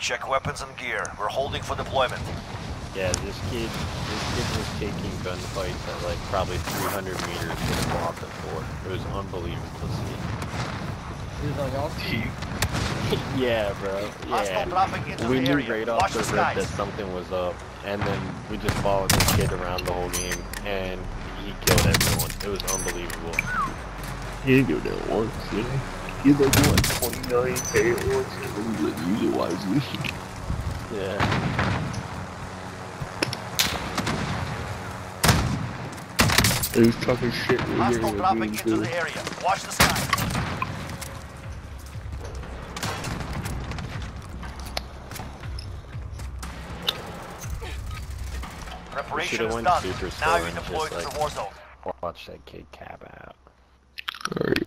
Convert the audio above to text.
Check weapons and gear. We're holding for deployment. Yeah, this kid was taking gunfights at like probably 300 meters from the block before. It was unbelievable to see. He was like, "I'll Yeah, bro. Hostile dropping into We the knew area. right off Watch the the rip skies. that something was up, and then we just followed this kid around the whole game, and he killed everyone. It was unbelievable. He didn't go down once, did he? He's like, what, 29K at once? And he like, use it wisely. Yeah. He was talking shit. Hostile dropping into the area. Watch the skies. Preparation is done. Now you're deployed to the war zone. Watch that kid cap out. Alright.